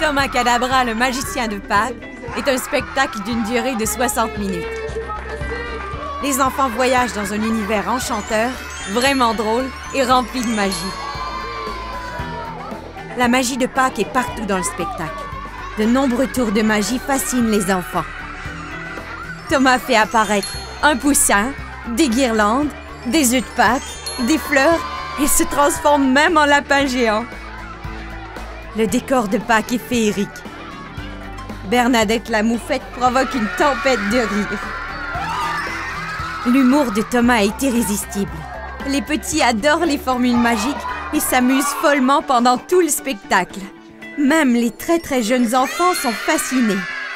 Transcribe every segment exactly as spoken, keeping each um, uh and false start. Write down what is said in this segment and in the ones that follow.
Tom Cadabra, le magicien de Pâques, est un spectacle d'une durée de soixante minutes. Les enfants voyagent dans un univers enchanteur, vraiment drôle et rempli de magie. La magie de Pâques est partout dans le spectacle. De nombreux tours de magie fascinent les enfants. Thomas fait apparaître un poussin, des guirlandes, des œufs de Pâques, des fleurs et se transforme même en lapin géant. Le décor de Pâques est féerique. Bernadette la moufette provoque une tempête de rire. L'humour de Thomas est irrésistible. Les petits adorent les formules magiques et s'amusent follement pendant tout le spectacle. Même les très très jeunes enfants sont fascinés.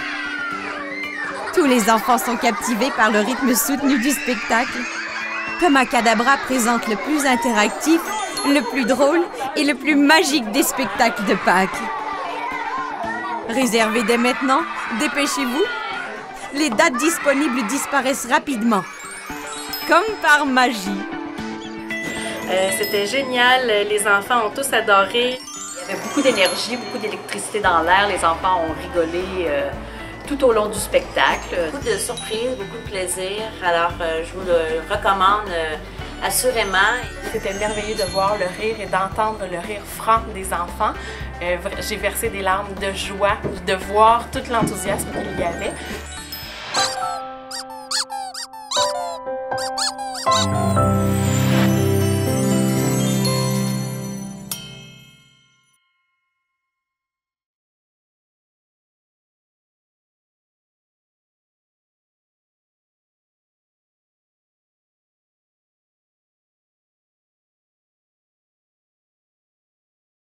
Tous les enfants sont captivés par le rythme soutenu du spectacle. Thomas Cadabra présente le plus interactif, le plus drôle et le plus magique des spectacles de Pâques. Réservez dès maintenant, dépêchez-vous. Les dates disponibles disparaissent rapidement. Comme par magie. Euh, C'était génial, les enfants ont tous adoré. Il y avait beaucoup d'énergie, beaucoup d'électricité dans l'air. Les enfants ont rigolé euh, tout au long du spectacle. Beaucoup de surprises, beaucoup de plaisir. Alors, euh, je vous le recommande euh, assurément. C'était merveilleux de voir le rire et d'entendre le rire franc des enfants. Euh, J'ai versé des larmes de joie de voir tout l'enthousiasme qu'il y avait. Thank you.